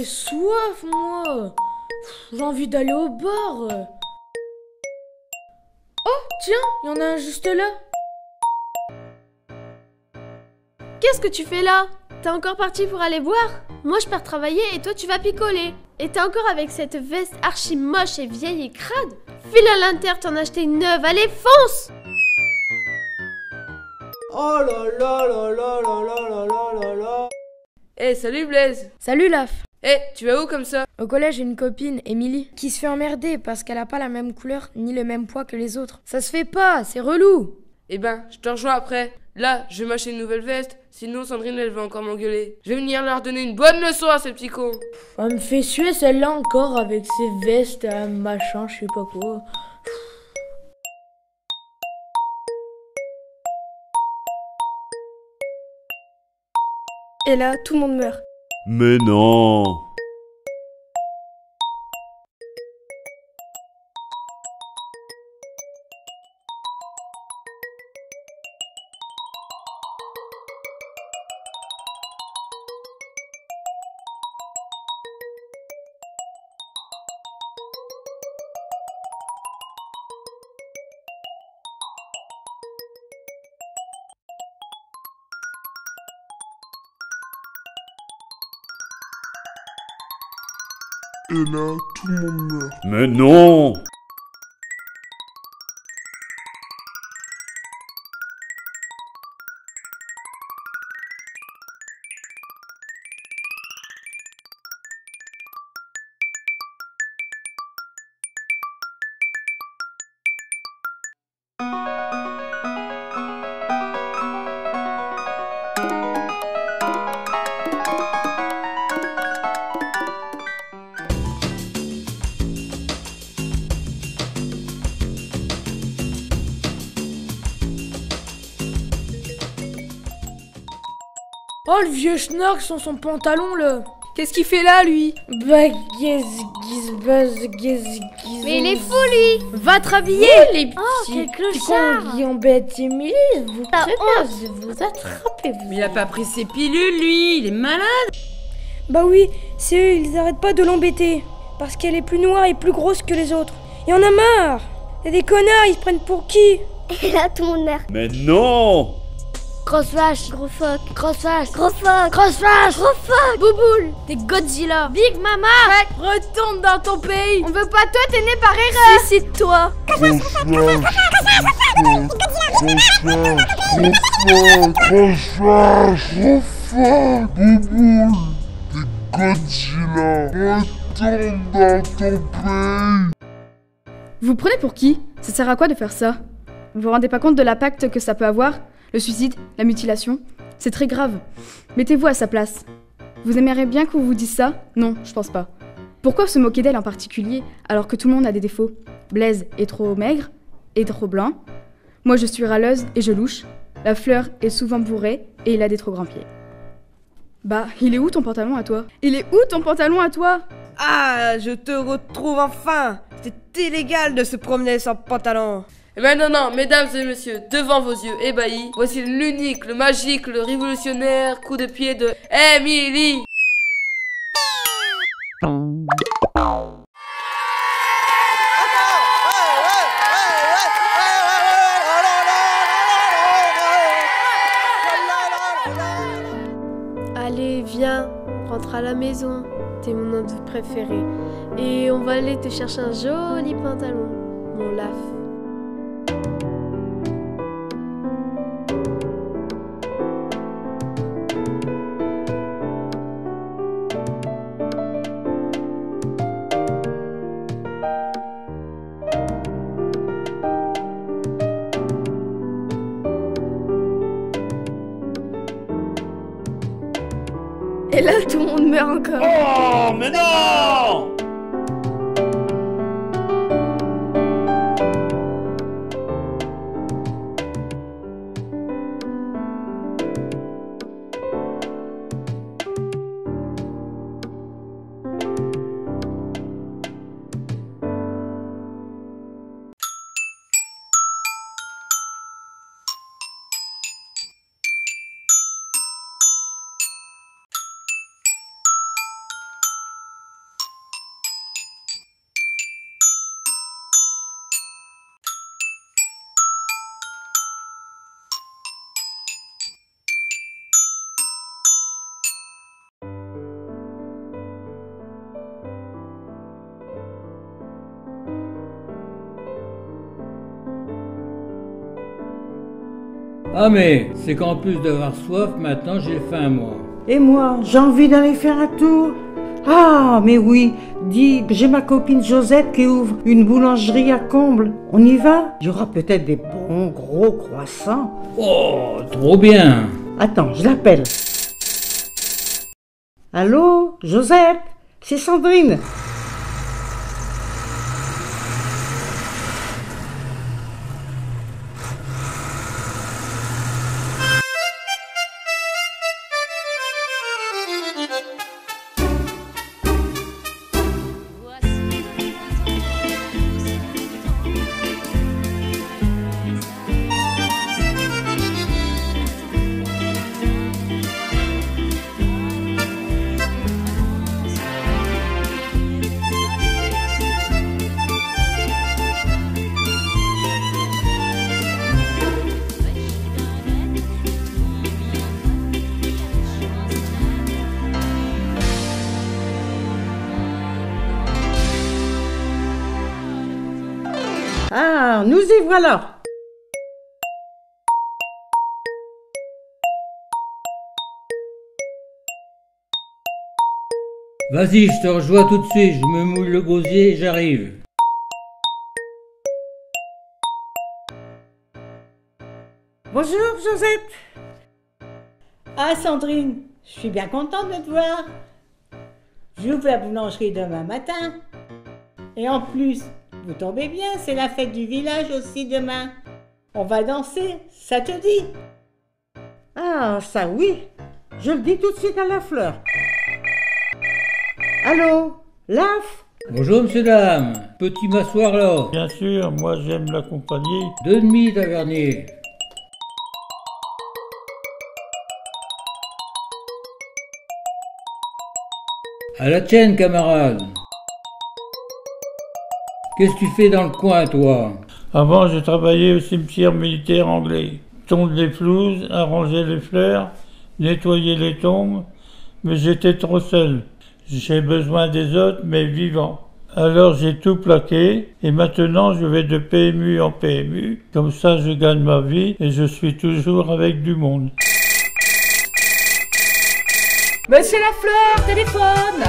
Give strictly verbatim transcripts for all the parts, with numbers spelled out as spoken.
soif, moi. J'ai envie d'aller au bar. Oh, tiens, il y en a un juste là. Qu'est-ce que tu fais là? T'es encore parti pour aller boire? Moi je pars travailler et toi tu vas picoler. Et t'es encore avec cette veste archi moche et vieille et crade? File à l'Inter t'en acheter une neuve, allez fonce! Oh là là là là là là là là là là. Eh, hey, salut Blaise. Salut Laf. Eh, hey, tu vas où comme ça? Au collège, j'ai une copine, Émilie, qui se fait emmerder parce qu'elle a pas la même couleur ni le même poids que les autres. Ça se fait pas, c'est relou. Eh ben, je te rejoins après. Là, je vais m'acheter une nouvelle veste, sinon Sandrine, elle va encore m'engueuler. Je vais venir leur donner une bonne leçon à ces petits cons. Elle me fait suer celle-là encore avec ses vestes, euh, machin, je sais pas quoi. Et là, tout le monde meurt. Mais non! Et là, tout le monde meurt. Mais non! Oh, le vieux schnock sans son pantalon, là. Qu'est-ce qu'il fait là, lui? Bah, guez, guiz, buzz, guez, guiz. Mais il est fou lui! Va te rhabiller, les petits. Oh, quel clochard! Con qui embête Émilie, vous Ah, préférez vous attraper, vous. Mais il a pas pris ses pilules, lui, il est malade. Bah oui, c'est eux, ils arrêtent pas de l'embêter. Parce qu'elle est plus noire et plus grosse que les autres. Y en a marre! Y'a des connards, ils se prennent pour qui? Et là, tout le monde meurt. Mais non! Grosse vache, gros phoque, grosse vache, gros phoque, grosse vache, gros phoque, bouboule, t'es Godzilla, Big Mama, ouais, retourne dans ton pays. On veut pas toi, t'es né par erreur. Suicide-toi. Vous vous prenez pour qui? Ça sert à quoi de faire ça? Vous vous rendez pas compte de l'impact que ça peut avoir? Le suicide, la mutilation, c'est très grave. Mettez-vous à sa place. Vous aimeriez bien qu'on vous dise ça? Non, je pense pas. Pourquoi se moquer d'elle en particulier, alors que tout le monde a des défauts? Blaise est trop maigre et trop blanc. Moi je suis râleuse et je louche. La fleur est souvent bourrée et il a des trop grands pieds. Bah, il est où ton pantalon à toi? Il est où ton pantalon à toi? Ah, je te retrouve enfin. C'est illégal de se promener sans pantalon. Eh ben non, non, mesdames et messieurs, devant vos yeux ébahis, voici l'unique, le magique, le révolutionnaire coup de pied de Émilie. Allez, viens, rentre à la maison. T'es mon ado préféré. Et on va aller te chercher un joli pantalon, mon laf. Et là, tout le monde meurt encore. Oh, mais non! Ah mais, c'est qu'en plus d'avoir soif, maintenant j'ai faim moi. Et moi, j'ai envie d'aller faire un tour. Ah, mais oui, dis, j'ai ma copine Josette qui ouvre une boulangerie à Comble. On y va? Il y aura peut-être des bons gros croissants. Oh, trop bien. Attends, je l'appelle. Allô, Josette? C'est Sandrine. Ah, nous y voilà. Vas-y, je te rejoins tout de suite, je me mouille le gosier et j'arrive. Bonjour, Josette. Ah, Sandrine, je suis bien contente de te voir. J'ouvre la boulangerie demain matin. Et en plus, vous tombez bien, c'est la fête du village aussi demain. On va danser, ça te dit? Ah, ça oui. Je le dis tout de suite à la fleur. Allô, Laf? Bonjour, monsieur, dame. Peux-tu m'asseoir là? Bien sûr, moi j'aime l'accompagner. Deux demi, tavernier. À la tienne, camarade. Qu'est-ce que tu fais dans le coin, toi? Avant, je travaillais au cimetière militaire anglais. Tondre les pelouses, arranger les fleurs, nettoyer les tombes, mais j'étais trop seul. J'ai besoin des autres, mais vivants. Alors j'ai tout plaqué, et maintenant je vais de P M U en P M U. Comme ça, je gagne ma vie, et je suis toujours avec du monde. Monsieur Lafleur, téléphone!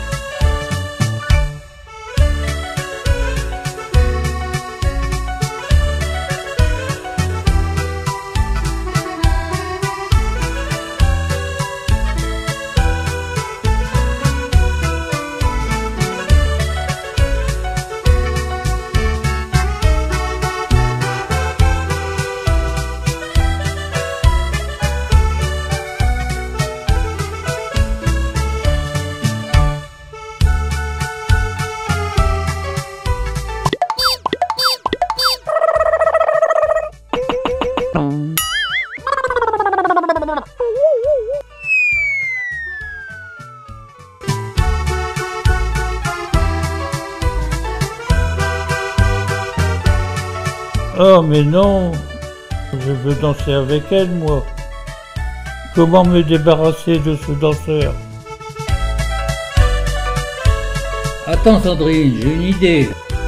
Oh mais non, je veux danser avec elle, moi. Comment me débarrasser de ce danseur? Attends, Sandrine, j'ai une idée.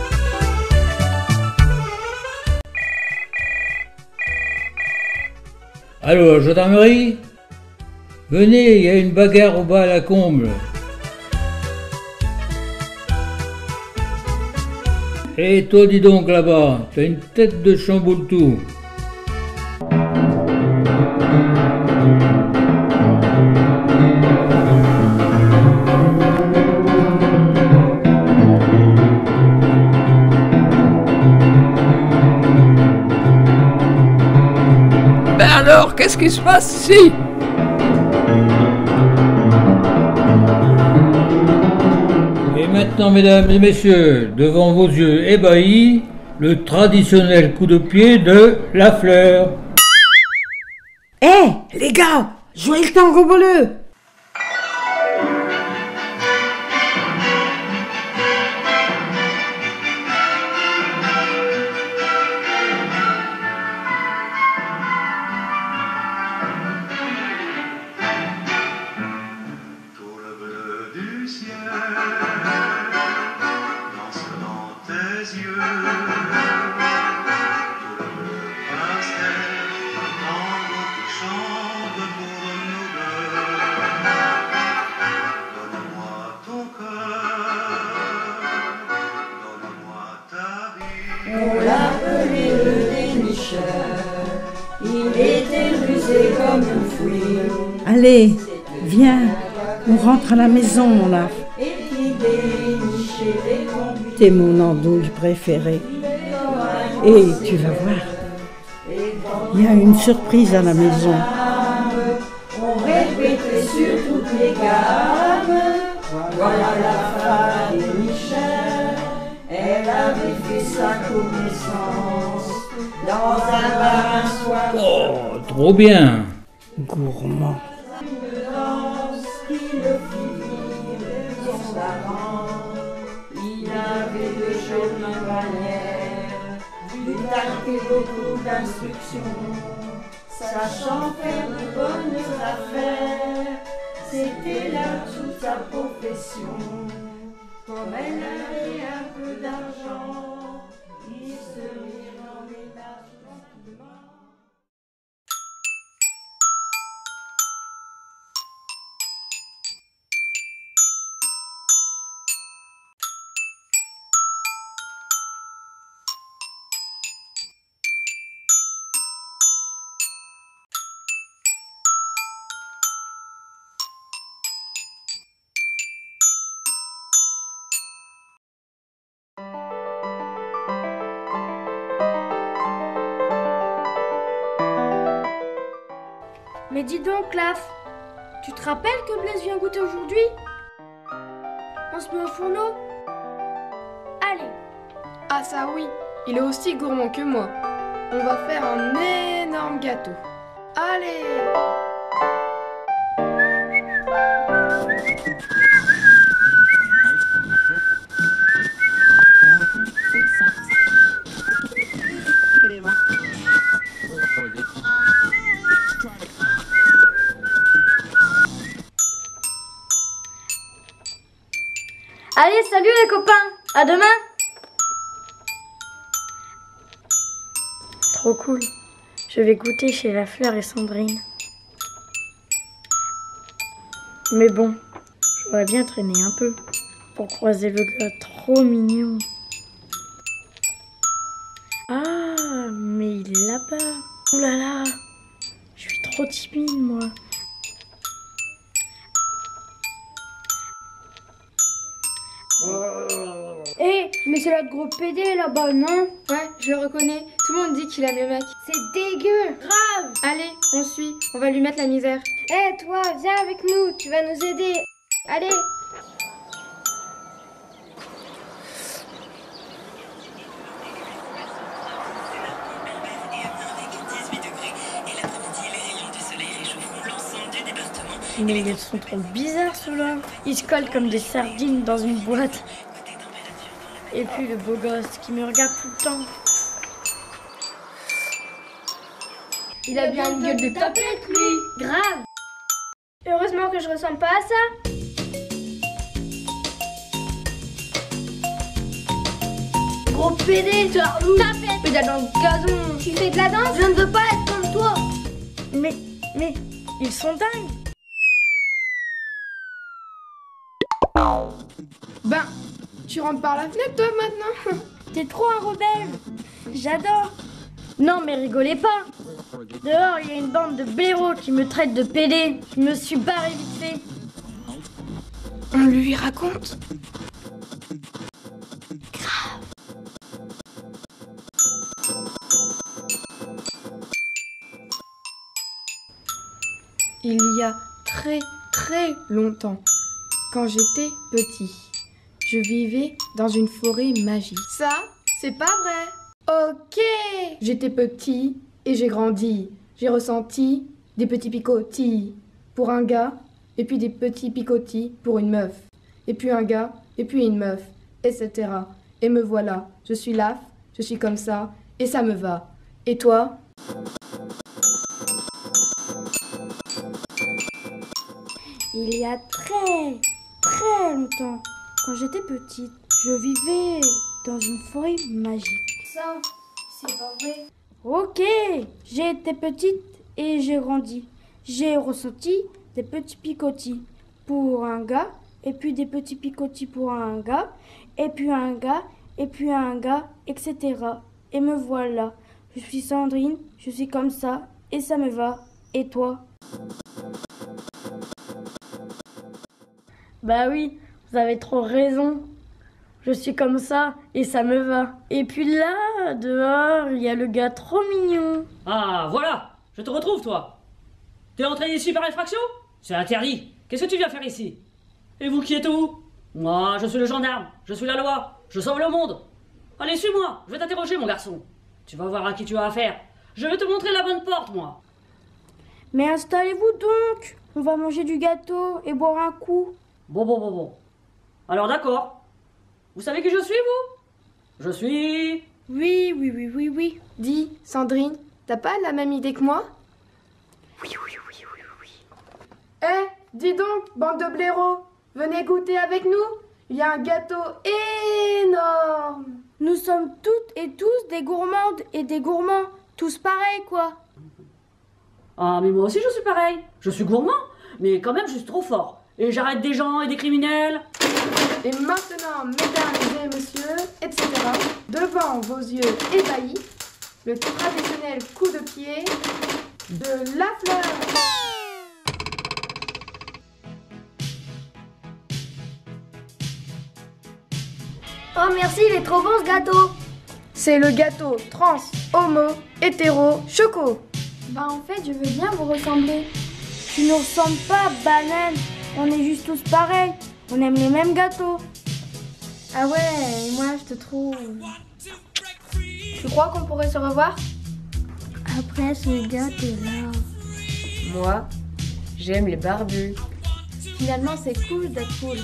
Allô, gendarmerie? Venez, il y a une bagarre au bas à la Comble. Et toi, dis donc là-bas, t'as une tête de chamboule-tout. Ben alors, qu'est-ce qui se passe ici? Et maintenant, mesdames et messieurs, devant vos yeux ébahis, le traditionnel coup de pied de Lafleur. Hé, hey, les gars, jouez le tango bleu. Tout le bleu pastel, Il était rusé comme une fouille. Allez, viens, on rentre à la maison, mon laf. Et qui dénichait les conduits. T'es mon andouille préférée. Et tu vas voir, il y a une surprise à la maison. On répétait sur toutes les gammes. Voilà la femme de Michel. Elle avait fait sa connaissance dans un bar un soir. Oh, trop bien. Gourmand. Une danse qui le fit vivre son amant. Il avait de jolies manières, du tact et beaucoup d'instructions. Sachant faire de bonnes affaires, c'était là toute sa profession. Comme elle avait un peu d'argent, il se mit en ménage tranquillement. Mais dis donc, Laf, tu te rappelles que Blaise vient goûter aujourd'hui? On se met au fourneau? Allez. Ah ça oui, il est aussi gourmand que moi. On va faire un énorme gâteau. Allez! Allez, salut les copains, à demain. Trop cool. Je vais goûter chez La Fleur et Sandrine. Mais bon, j'aurais bien traîné un peu pour croiser le gars trop mignon. Ah, mais il est là-bas. Ouh là là, je suis trop timide moi. Hé, hey, mais c'est notre gros pédé là-bas, non? Ouais, je le reconnais. Tout le monde dit qu'il aime le mec. C'est dégueu. Grave. Allez, on suit. On va lui mettre la misère. Hé, hey, toi, viens avec nous. Tu vas nous aider. Allez. Mais ils sont trop bizarres ceux-là. Ils se collent comme des sardines dans une boîte. Et puis le beau gosse qui me regarde tout le temps. Il a bien une gueule de tapette, lui. Grave. Heureusement que je ressemble pas à ça. Gros pédé, tapette. Pédale dans le gazon. Tu fais de la danse? Je ne veux pas être comme toi. Mais, mais, ils sont dingues. Ben, tu rentres par la fenêtre toi maintenant? T'es trop un rebelle. J'adore. Non mais rigolez pas. Dehors il y a une bande de blaireaux qui me traitent de pédé. Je me suis barré vite fait. On lui raconte? Grave. Il y a très très longtemps, quand j'étais petit, je vivais dans une forêt magique. Ça, c'est pas vrai. Ok. J'étais petit et j'ai grandi. J'ai ressenti des petits picotis pour un gars, et puis des petits picotis pour une meuf. Et puis un gars, et puis une meuf, et cetera. Et me voilà. Je suis Laf, je suis comme ça, et ça me va. Et toi? Il y a très, très longtemps, quand j'étais petite, je vivais dans une forêt magique. Ça, c'est pas vrai. Ok, j'ai été petite et j'ai grandi. J'ai ressenti des petits picotis pour un gars, et puis des petits picotis pour un gars, et puis un gars, et puis un gars, et cetera. Et me voilà. Je suis Sandrine, je suis comme ça, et ça me va. Et toi? Bah oui, vous avez trop raison. Je suis comme ça et ça me va. Et puis là, dehors, il y a le gars trop mignon. Ah, voilà, je te retrouve, toi. T'es entré ici par effraction? C'est interdit. Qu'est-ce que tu viens faire ici? Et vous qui êtes où? Moi, je suis le gendarme, je suis la loi, je sauve le monde. Allez, suis-moi, je vais t'interroger, mon garçon. Tu vas voir à qui tu as affaire. Je vais te montrer la bonne porte, moi. Mais installez-vous donc. On va manger du gâteau et boire un coup. Bon, bon, bon, bon. Alors d'accord. Vous savez qui je suis, vous? Je suis... Oui, oui, oui, oui, oui. Dis, Sandrine, t'as pas la même idée que moi? Oui, oui, oui, oui, oui. Eh, dis donc, bande de blaireaux, venez goûter avec nous. Il y a un gâteau énorme. Nous sommes toutes et tous des gourmandes et des gourmands. Tous pareils, quoi. Ah, mais moi aussi je suis pareil. Je suis gourmand, mais quand même je suis trop fort. Et j'arrête des gens et des criminels. Et maintenant, mesdames et messieurs, et cetera, devant vos yeux ébahis, le traditionnel coup de pied de la fleur. Oh merci, il est trop bon ce gâteau. C'est le gâteau trans, homo, hétéro, choco. Bah en fait, je veux bien vous ressembler. Tu ne ressembles pas, banane. On est juste tous pareils. On aime les mêmes gâteaux. Ah ouais, moi je te trouve... Tu crois qu'on pourrait se revoir? Après ce gâteau-là... Moi, j'aime les barbus. Finalement, c'est cool d'être cool.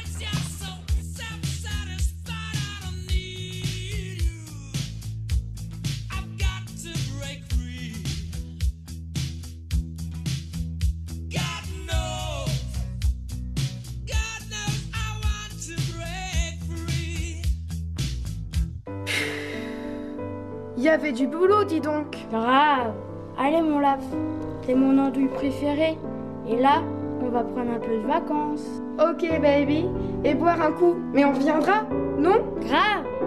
Il y avait du boulot, dis donc. Grave. Allez mon laf, t'es mon andouille préféré. Et là, on va prendre un peu de vacances. Ok baby, et boire un coup. Mais on reviendra, non? Grave.